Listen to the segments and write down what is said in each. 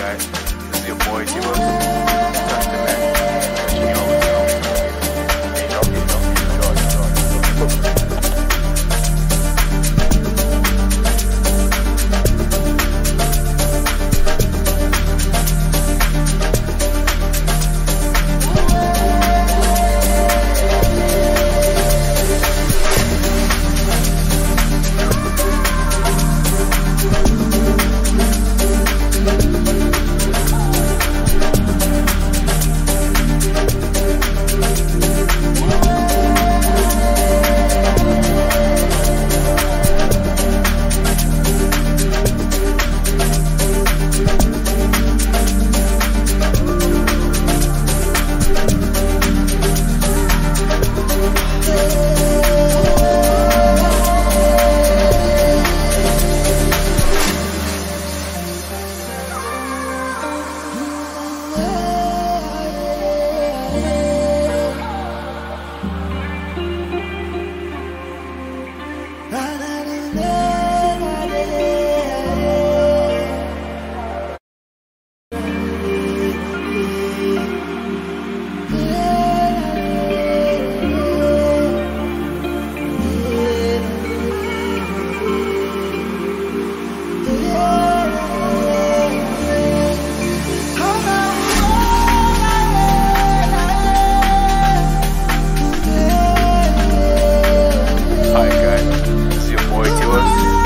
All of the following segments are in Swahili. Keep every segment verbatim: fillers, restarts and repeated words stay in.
guys, this is your boy Tiwas. Trust the man. You always know. You know, you know, enjoy, enjoy, enjoy. Hi guys, this is your boy Tiwas.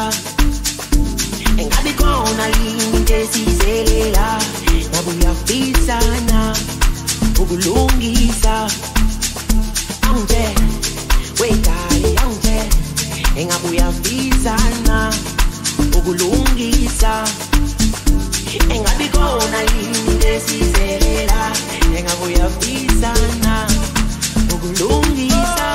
engabe khona yini into esizelela ngabe uyafisana ukulungisa awunje wegale awunje engabe uyafisana ukulungisa engabe khona yini into esizelela engabe uyafisana ukulungisa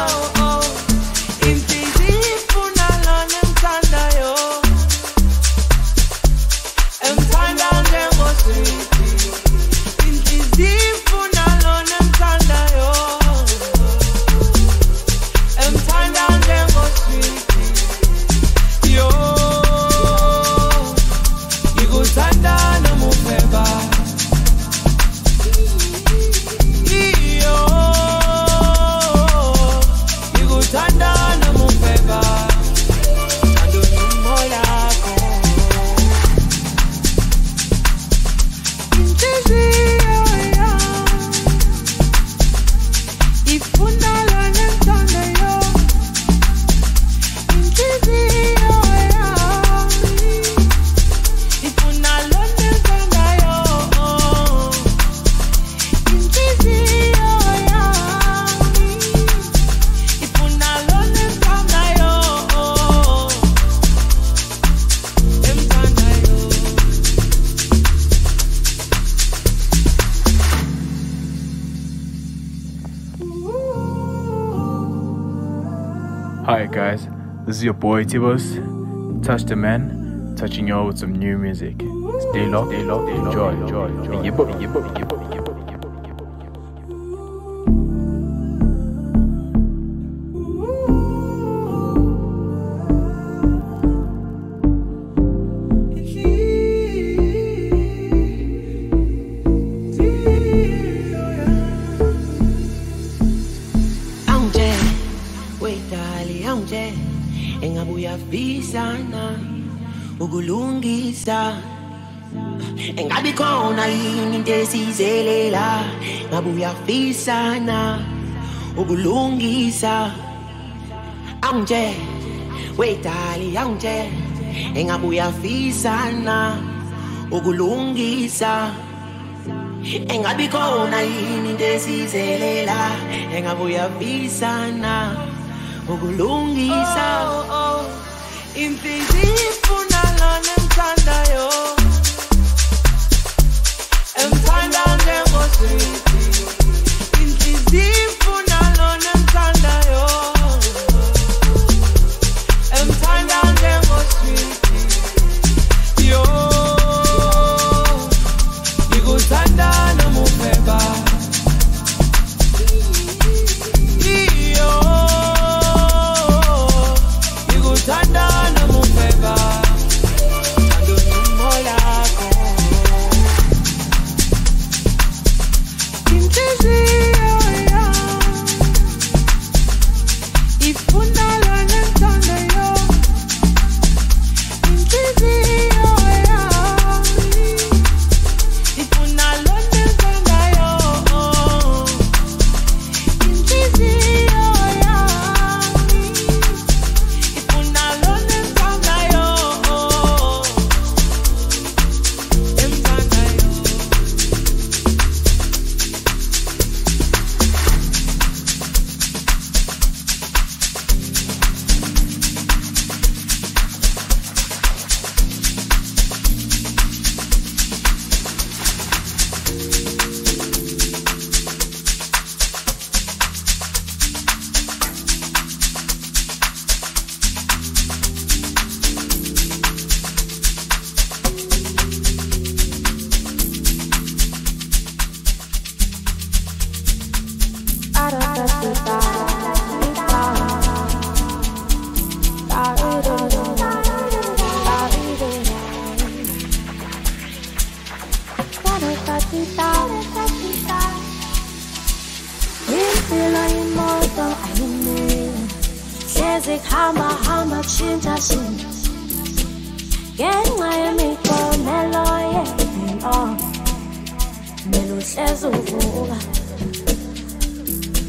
Hi guys, this is your boy Tibos, Touch the Man, touching y'all with some new music. Stay locked, stay locked, enjoy, enjoy, enjoy. Yip, yip, yip, yip, yip. Ukulungisa engabe khona yini into esizelela ngabe uyafisana ukulungisa awunje wetali awunje engabe uyafisana ukulungisa engabe khona yini into esizelela engabe uyafisana ukulungisa oh, oh. Imfizifuna lona mthandayo emthanda njengoswiti imfizifuna lona mthandayo emthanda njengoswiti yo ngikuthanda nomufeba iyo ngikuthanda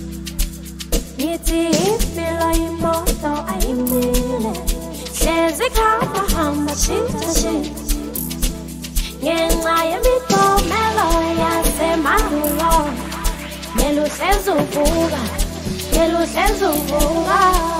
Ngithi impilo imoto ayimile hlezi Sezikhamba hamba shintsha shintsha ngenxa yemiphumela yasemandulo nelusezuvuka nelusezuvuka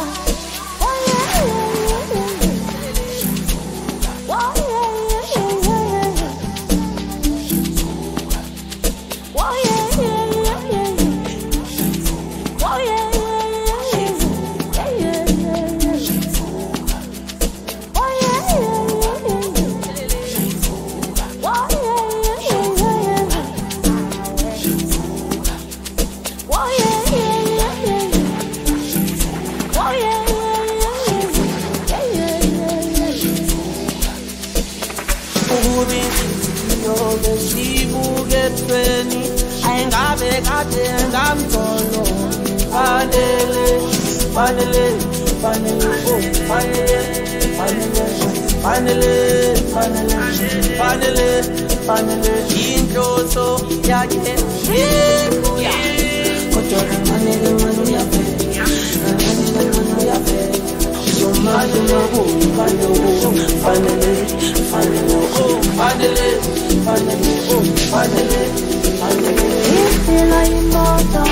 Finally, finally, oh, finally, finally, finally, finally, finally, finally, intro so yeah, yeah, yeah. Kotora manele manu ya fe, manele manu ya fe. So madu mabu, finally, finally, finally, oh, finally, finally, oh, finally, finally. Impilo imoto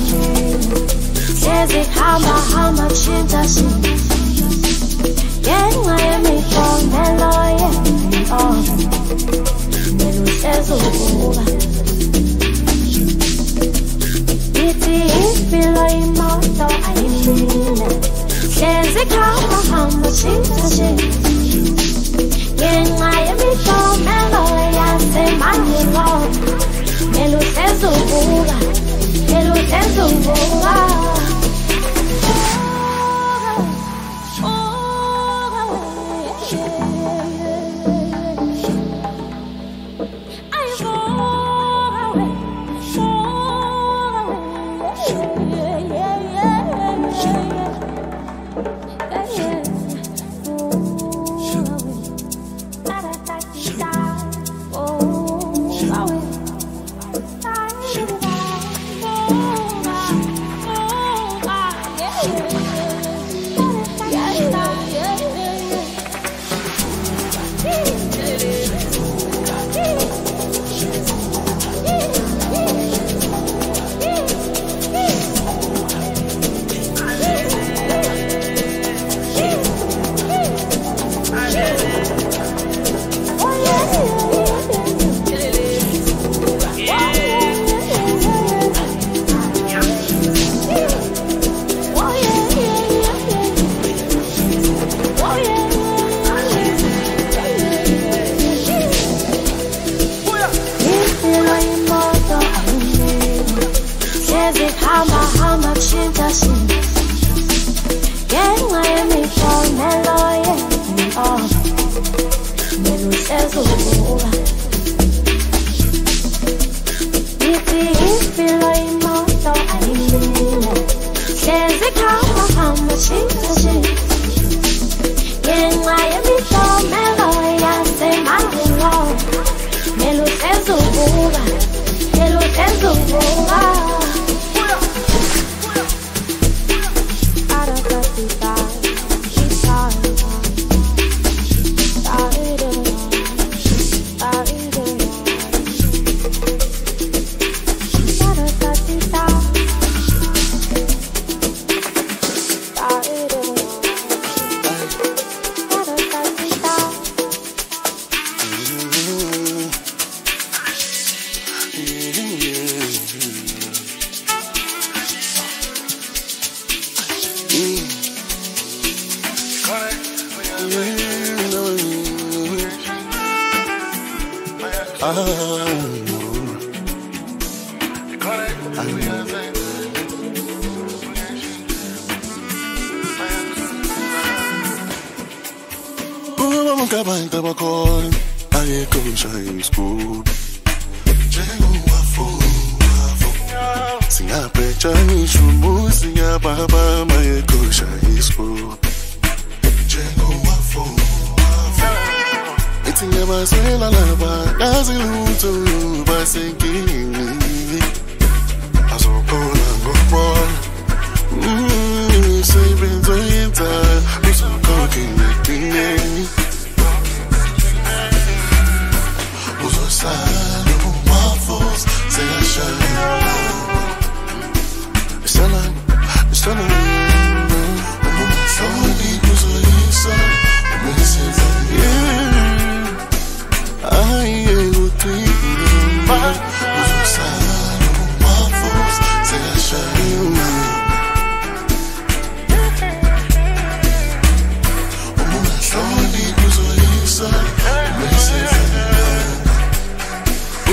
sezikhamba hamba shintsha shintsha ngenxa yemiphumela yasemandulo nelusezuvuka ithi impilo imoto ayimile sezikhamba hamba shintsha shintsha ngenxa yemiphumela yasemandulo nelusezuvuka nelusezuvuka Abantu abakhona ayekho ngishaya isigubhu singabheja ngisho umuzi ngiyababa mayekho ngishaya isigubhu ithi ngiyabazwela laba kazi lutho basenkingeni azokhona ngokubona imisebenzi oyenzayo uzokhokha ekugcineni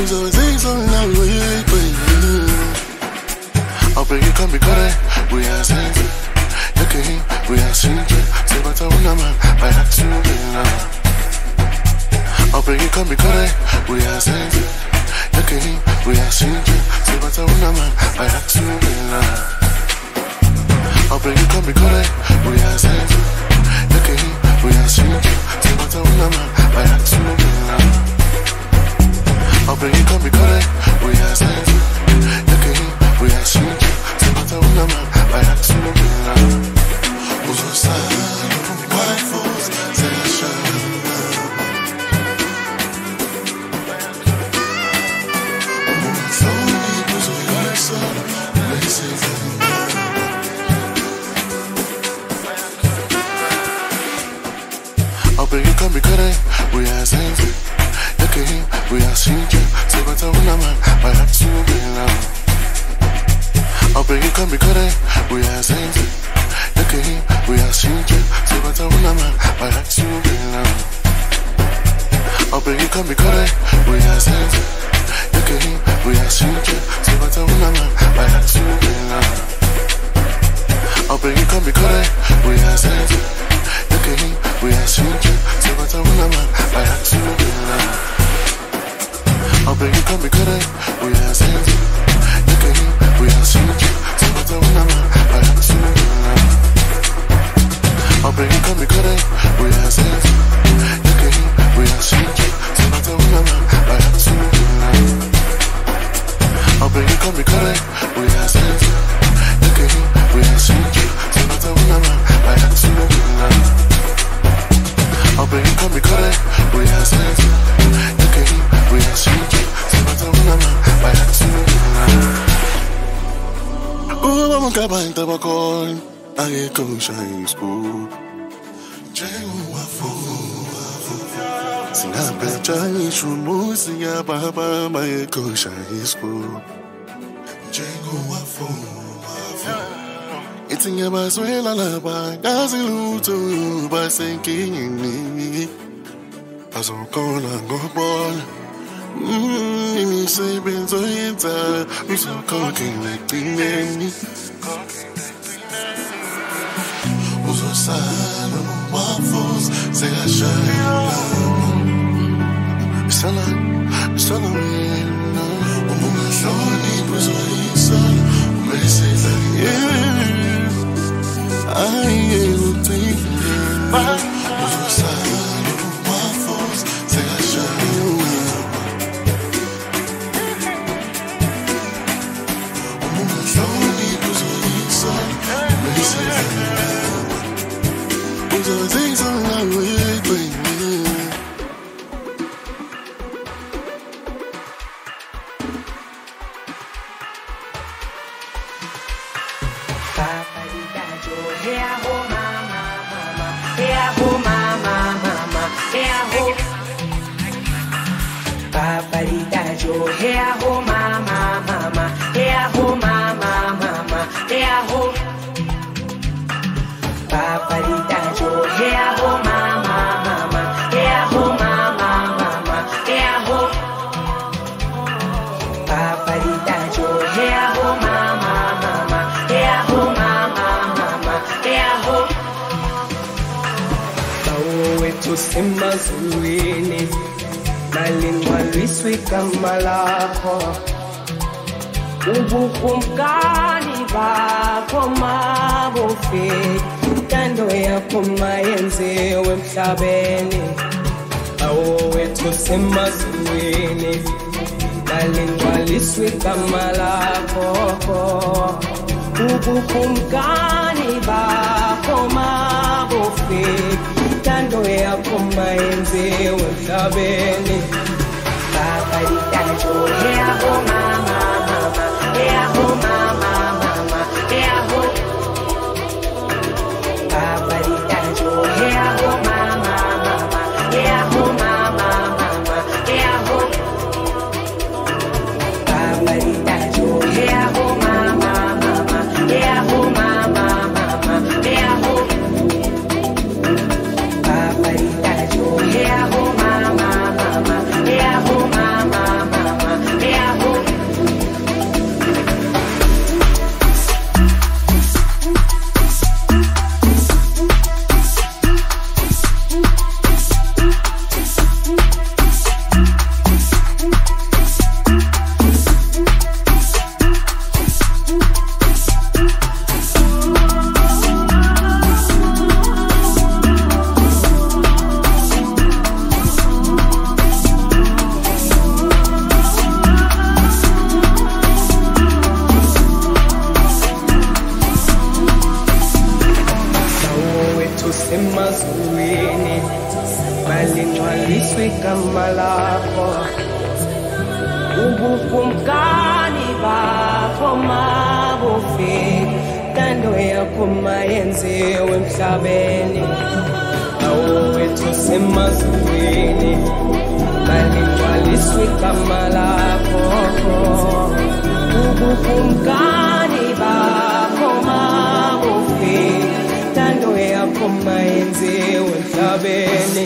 Uzozizo na wewe. I'll bring you come because we are safe. Okay, we are sinking. Say but I wanna man, I have to be now. I'll bring you come because we are safe. Okay, we are sinking. Say but I wanna man, I have to be now. I'll bring you come because we are safe. Okay, we are sinking. Say but I wanna man, I have to be now. I'll bring you come because we are safe. Okay, we are sinking. Say but I wanna man, I have to be now. Who's your side? White folks, say I shine. I'll bring you come because we are safe. Okay, we are sinking. Say but I wanna man, I have to be now. I'll bring you come because we are safe. Okay, we are sinking. Say but I wanna man, I have to be now. I'll bring you come because we are safe. Okay, we are sinking. Say but I wanna man, I have to be now. I'll bring you come because we are safe. Okay, we are sinking. Say but I wanna man, I have to be now. I'll bring you come because we are safe. Okay, we are sinking. Say but I wanna man, I have to be now. I'll bring you come because we are safe. Okay, we are sinking. Say but I wanna man, I have to be now. I'll bring you come because we are safe. Okay, we are sinking. Say but I wanna man, I have to be now. I'll bring you come because we are safe. Okay, we are sinking. Say but I wanna man, I have to be now. Ooh, I'm gonna buy the bacon. I get come shine school. Jengu wafu. Singa becha shumu singa baba my go shine school. Jengu wafu. It's in your bus when I love by Gaziluto by sinking in me. As I'm gonna go ball. Mmm, say, been so inside. I'm so cooking like the nanny. Who's your side? Waffles, say I shine. It's a lot, it's a lot. I'm on my lonely, was on his son. I'm ready to say that, yeah. I ain't thinking back. Who's your side? Waffles, say I shine. I'm on my lonely, was on his son. I'm ready to say that. Who's your things on my way, baby? Here ho mama mama, here ho mama mama, here ho. Papa di dajo, here ho mama mama, here ho mama mama, here ho. Papa di dajo, here ho mama mama, here ho mama mama, here ho. Bawo wetu simba zuini. Nalingwa liswi kama lako. Ubukumkani bako mabufi. Kando yako mayenziwe mhlabeni. Awo wetu simazwini. Nalingwa liswi kama lako. Ubukumkani bako mabufi. Kando yako mayenziwe mhlabeni. Baba di dajo, here ho mama mama, here ho mama mama, here ho. Baba di dajo, here ho mama mama, here ho mama mama, here ho. Baba di dajo, here ho mama mama, here ho mama mama, here ho. Baba di dajo, here ho mama mama, here ho mama mama. wethu semazulwini balingcwaliswe igama lakho ubukumkani bakho mabufika intando yakho mayenziwe emhlabeni nawo wethu semazulwini balingcwaliswe igama lakho ubukumkani bakho mabufika intando yakho mayenziwe emhlabeni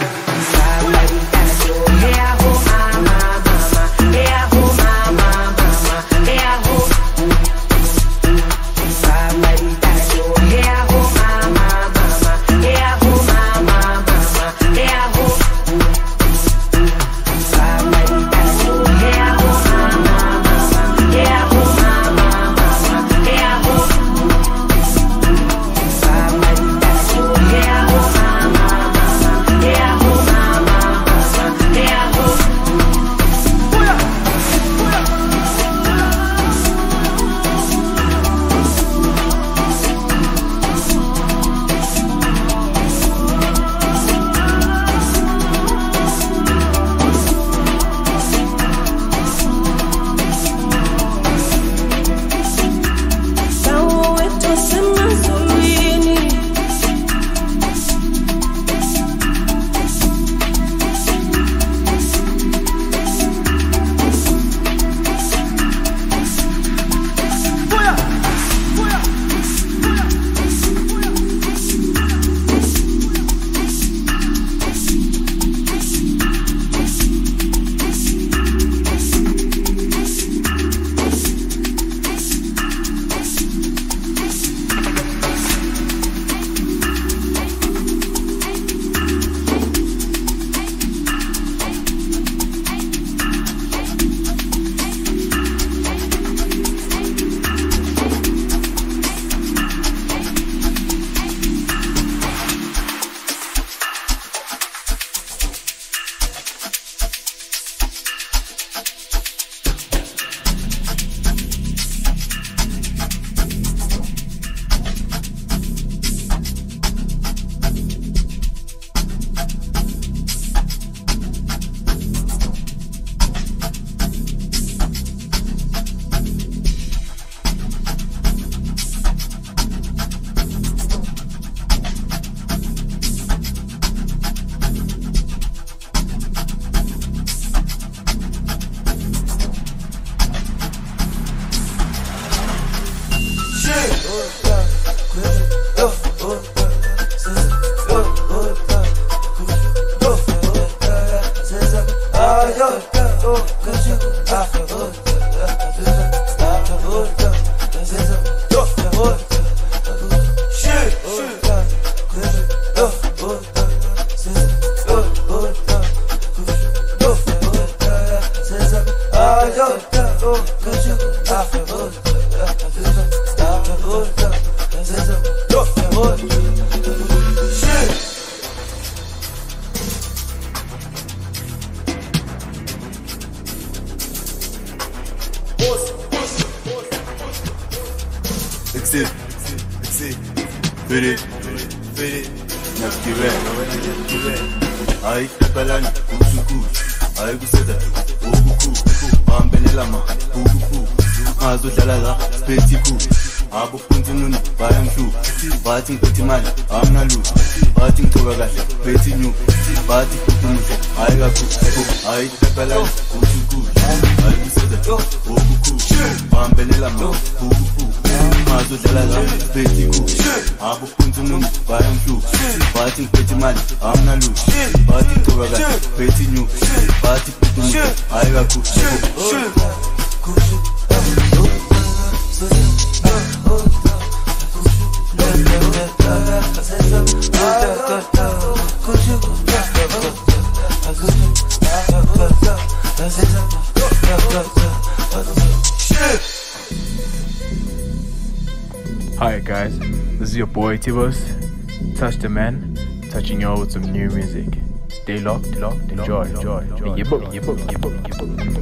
Hi guys, this is your boy Tibos, Touch the Man, touching you all with some new music. Stay locked, locked, enjoy, enjoy, enjoy. Yip, yip, yip, yip, yip.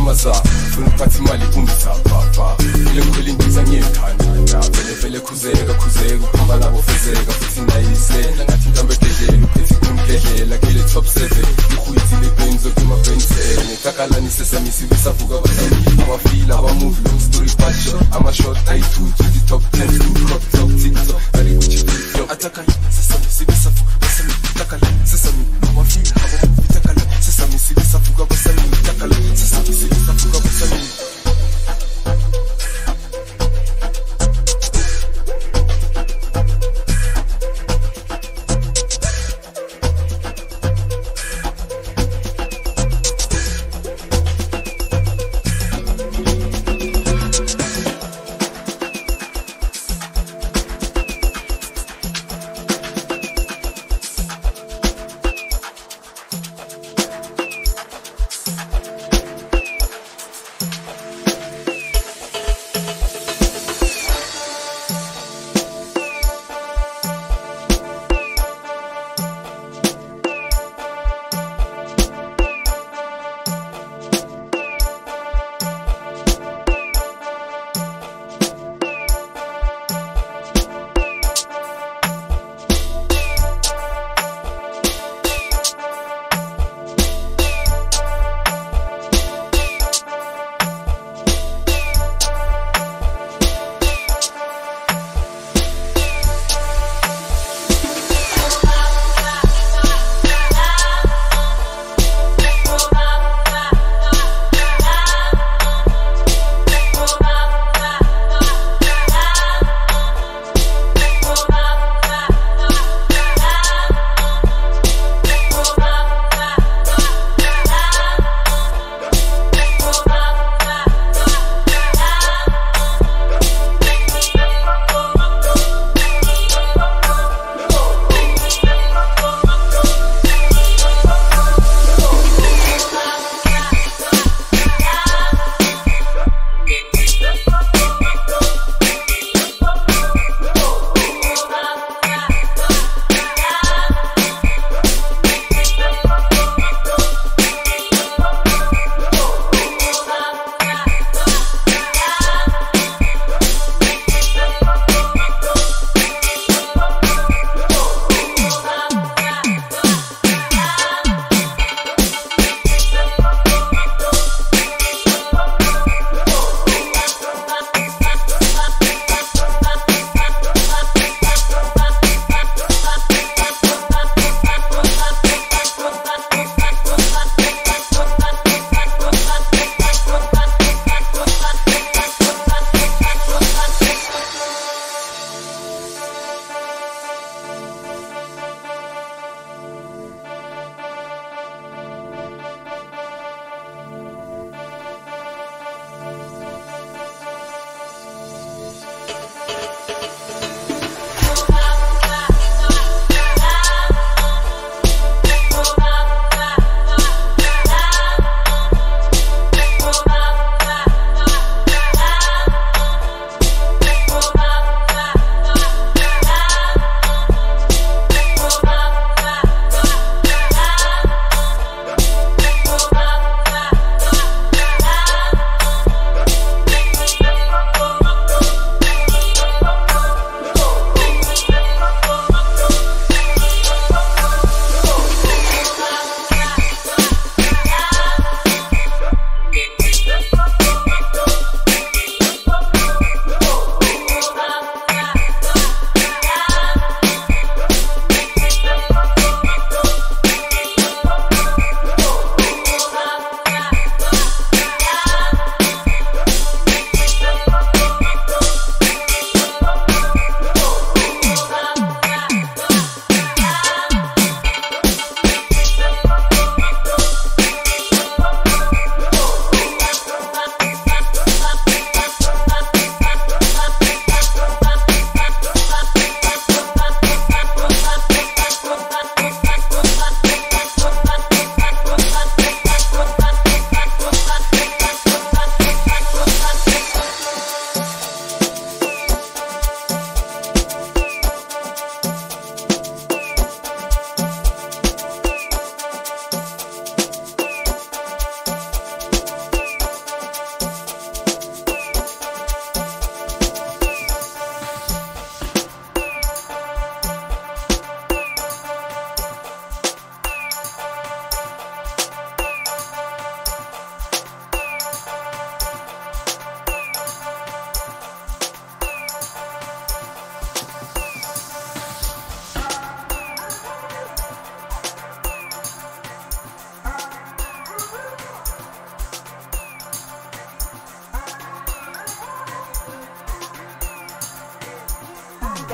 amaza funa ukuphatha imali kumzapapa le ngikhwela indiza ngiyekhanda vele vele khuzeka khuzeka ukuhamba nabo fezeka futhi nayisela ngathi intambo ededlela uphethe kumdedlela kele top seven ikhuyithile benzo kuma bensene takalani sesami sibisavuka bathini abafila abamove long story but short ama short I two to the top ten to crop top TikTok ali kuchi video ataka sesami sibisavuka basami takala sesami abafila abamove takala sesami sibisavuka basami takala sesami sibisavuka basami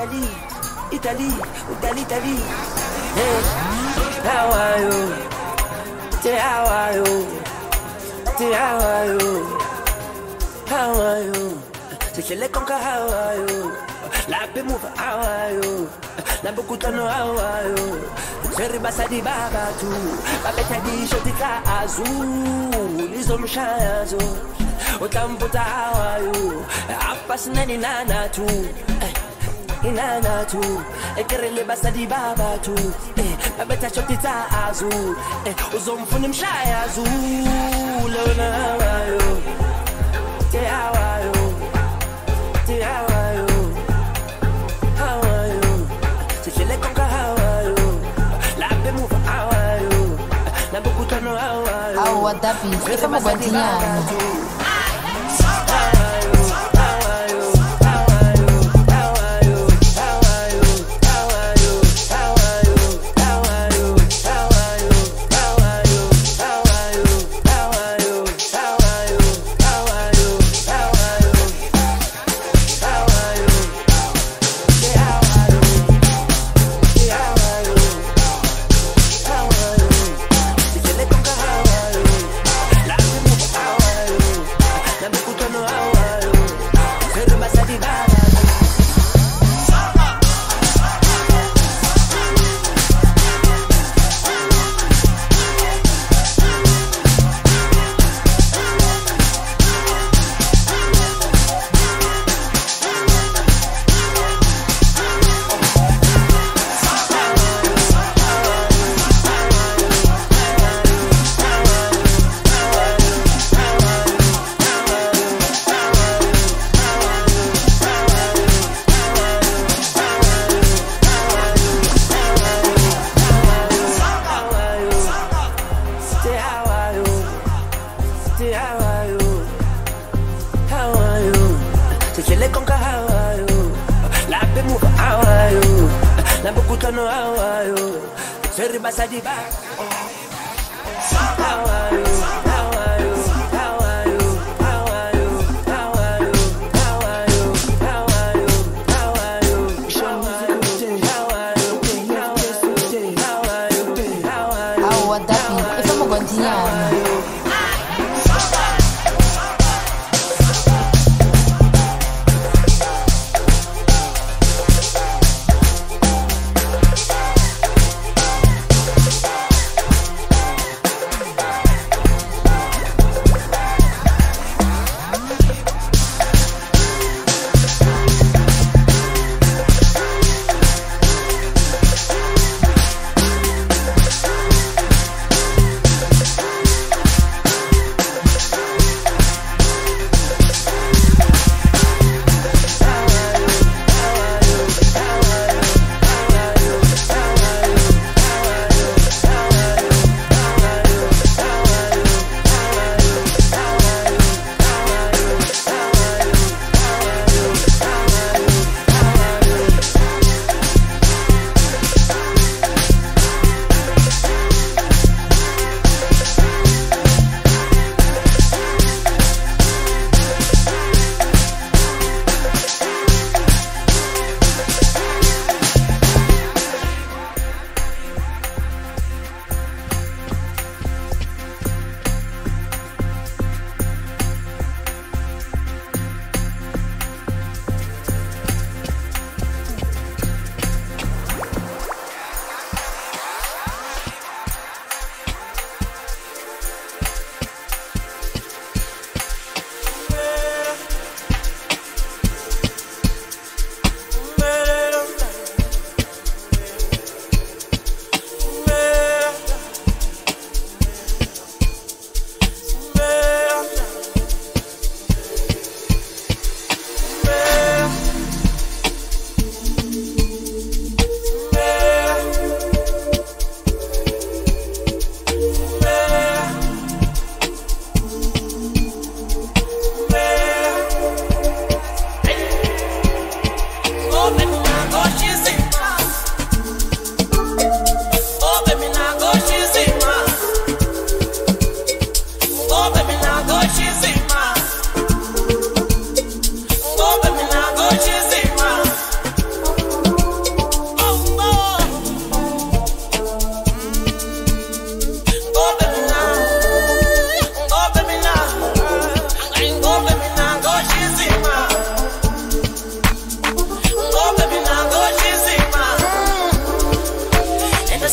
Italy, Italy, Italy, Italy. Hey, how are you? Say how are you? Say how are you? How are you? Say le conquer how are you? La pe move how are you? La bukutano how are you? Seri basadi baba tu, babeta di shotika azul, izomshazo. Utamputa how are you? Apas nani nana tu, inana tu. Ekerele basadi baba tu, babeta shotika azul, uzomfuni mshaya azul. Lona how are you? Say how are you? Say how are you? How are you? Say le conquer how are you? La be move how are you? La bukutano how are you? Au wadapi, ifa mabadiana.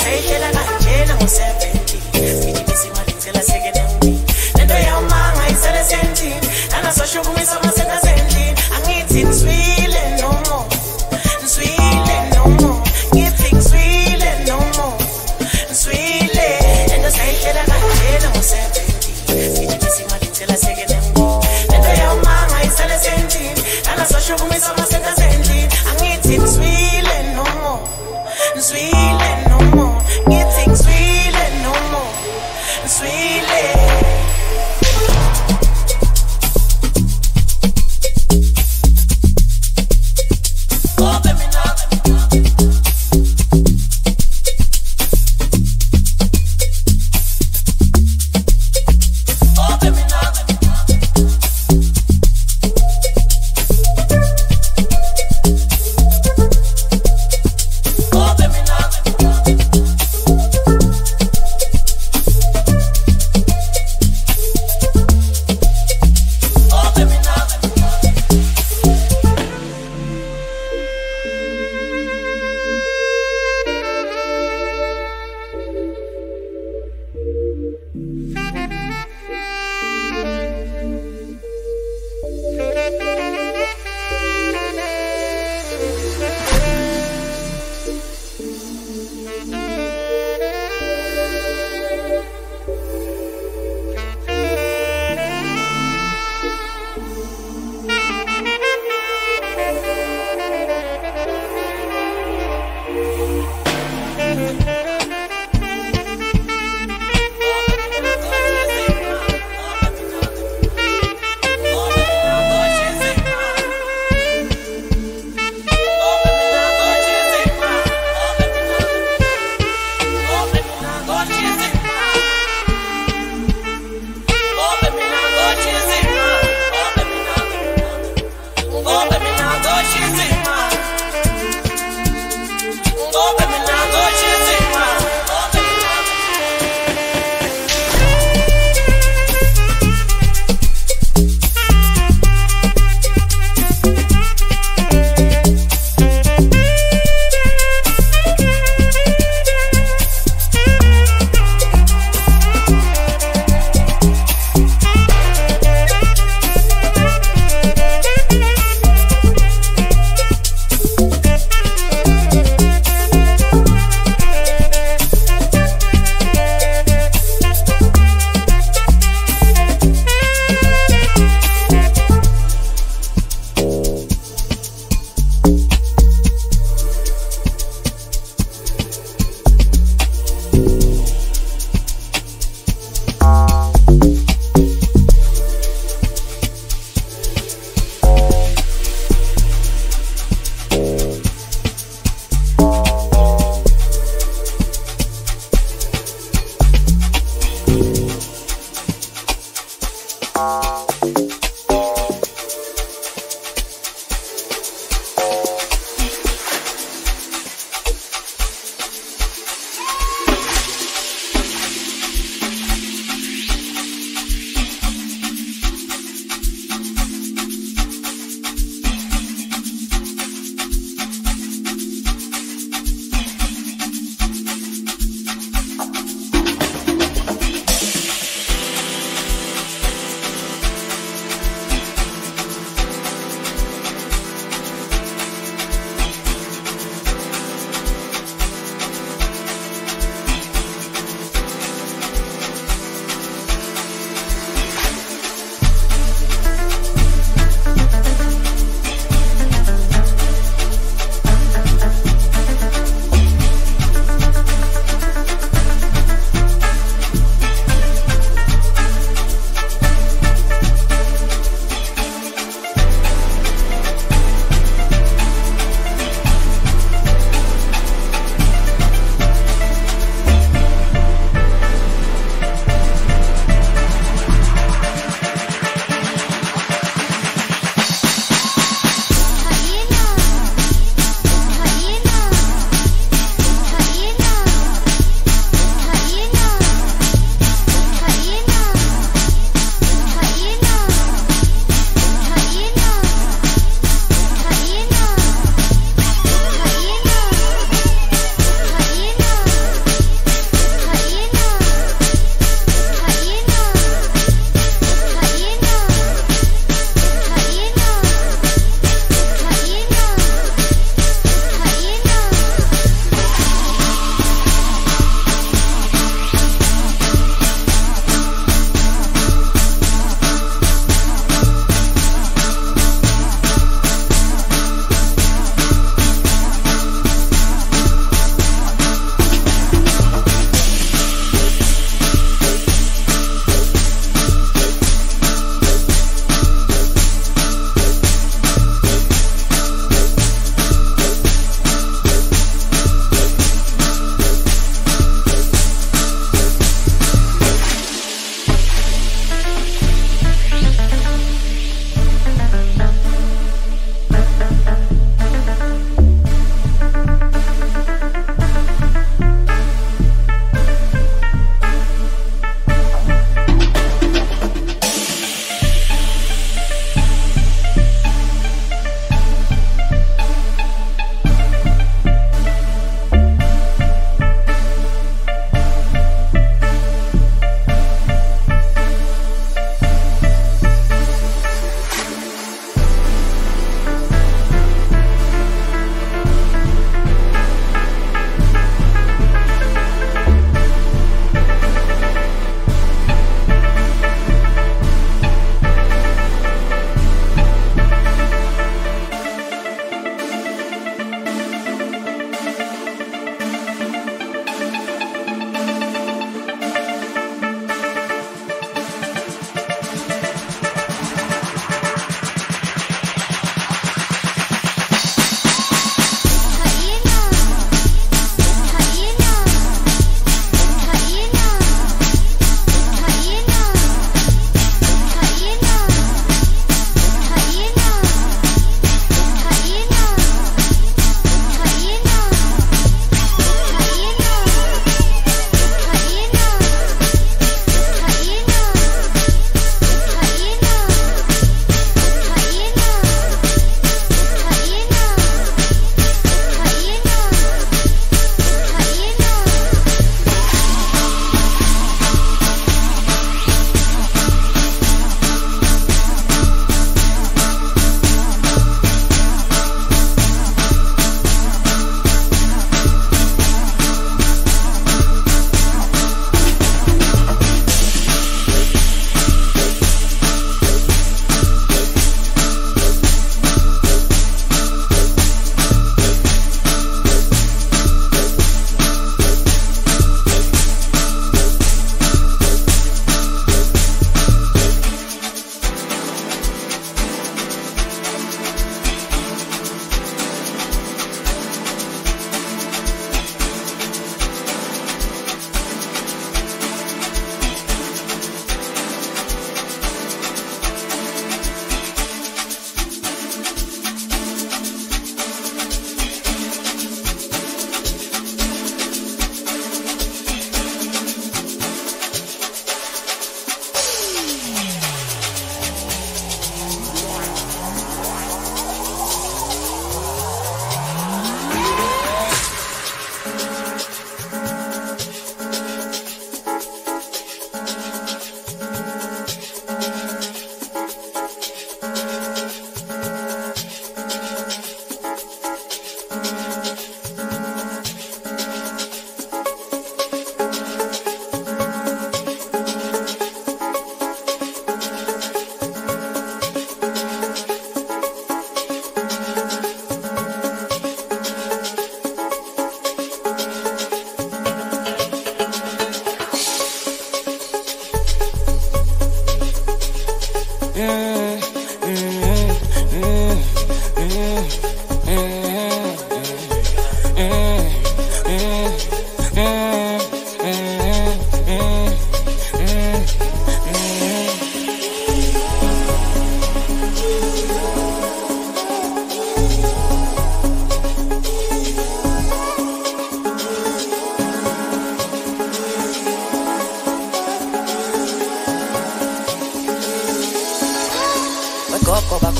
sayihlela kanjena ngo-seventy ngijibisa imali ngicela sekele ngimi lento yawumanga isele sendlini anasoshukumisa amasenta sendlini angithi ngiswile no more ngiswile no more ngithi ngiswile no more ngiswile lento sayihlela kanjena ngo-seventy ngijibisa imali ngicela sekele ngimi lento yawumanga isele sendlini anasoshukumisa amasenta sendlini angithi ngiswile no more ngiswile no more ngithi ngiswile no more ngiswile. Go, baby, now go chasing my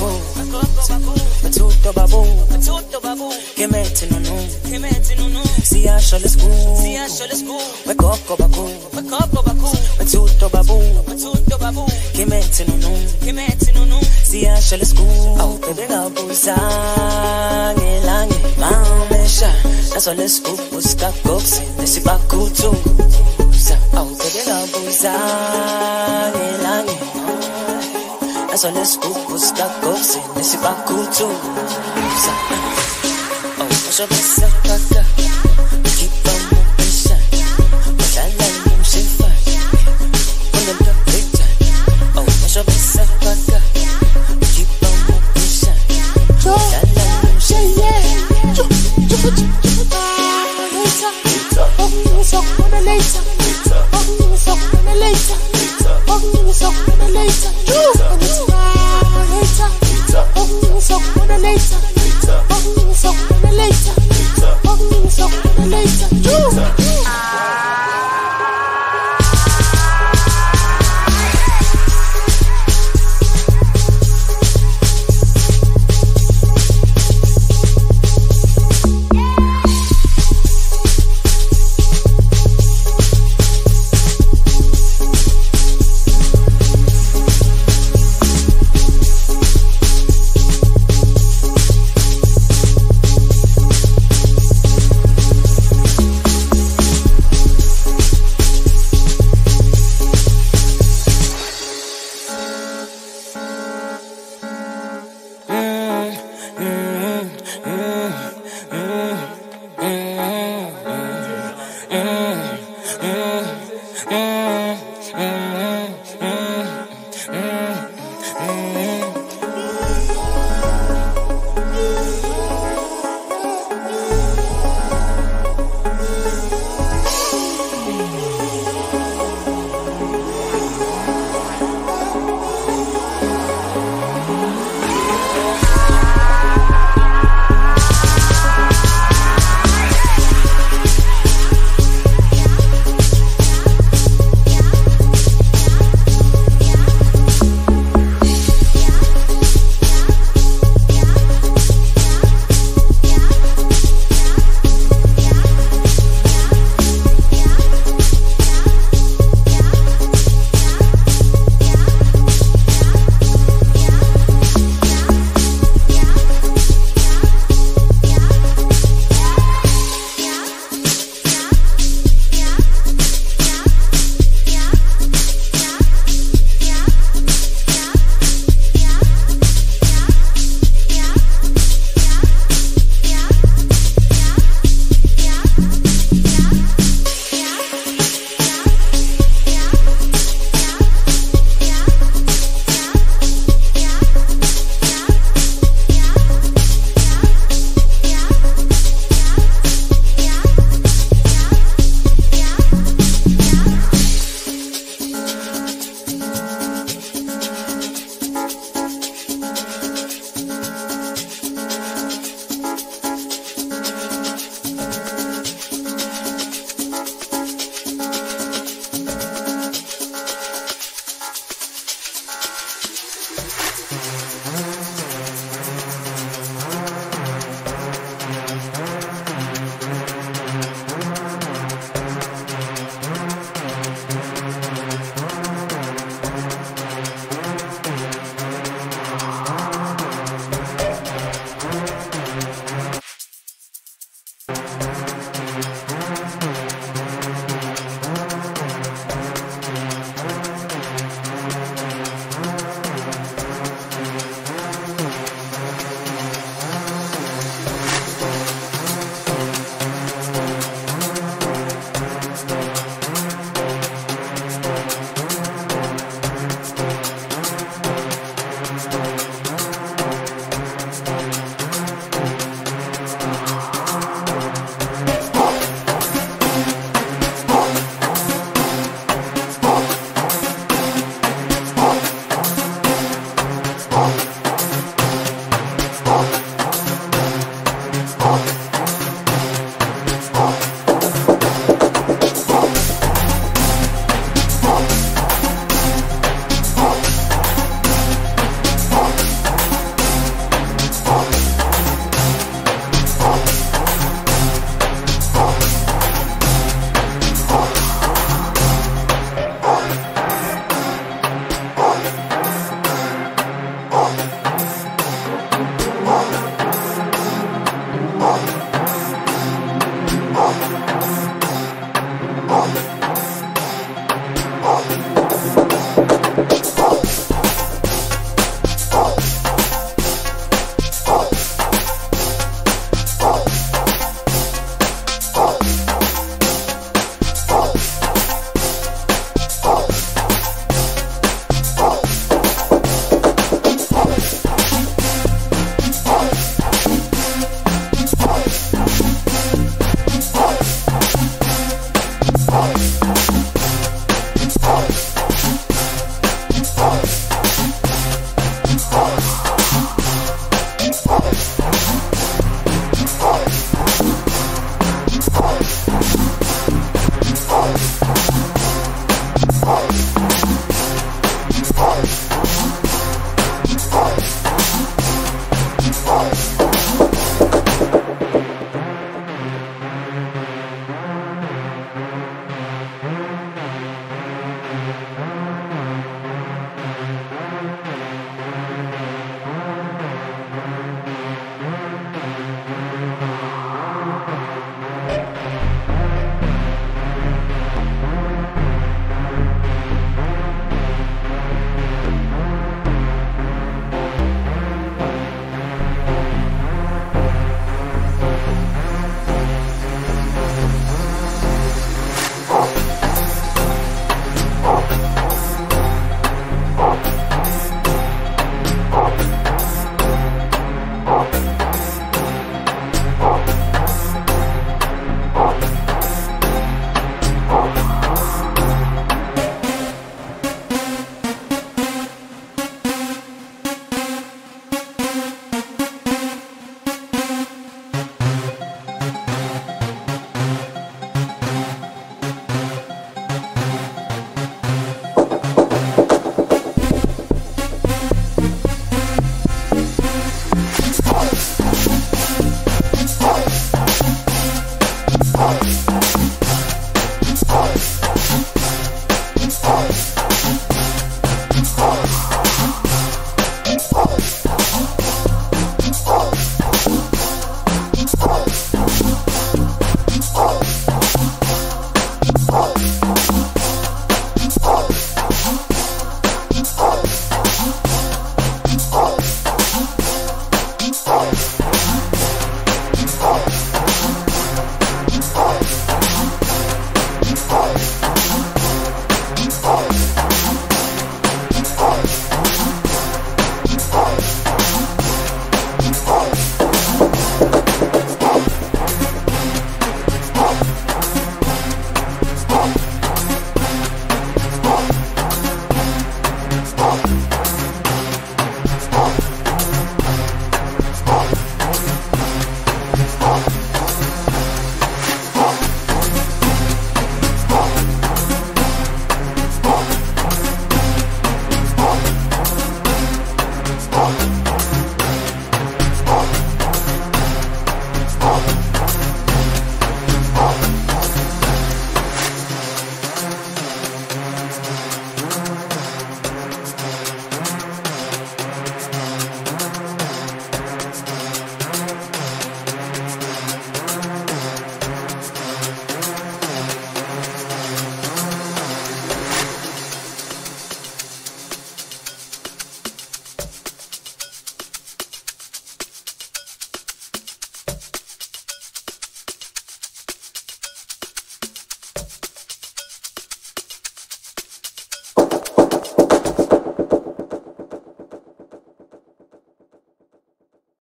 bako, matuto babu, kemeti nunu, siyasho le school, wekoko baku, matuto babu, kemeti nunu, siyasho le school. Oh, baby ngabuza ngelange, mamesha, naso le school uska koksi, nesibakutu. Oh, baby ngabuza ngelange, naso le school uska koksi, nesibakutu. Oh, nasho besa kaka, keep on moving shine, badala nimshifa, kuna mta pita. Oh, nasho besa kaka, keep on moving shine, badala nimshifa. Mm.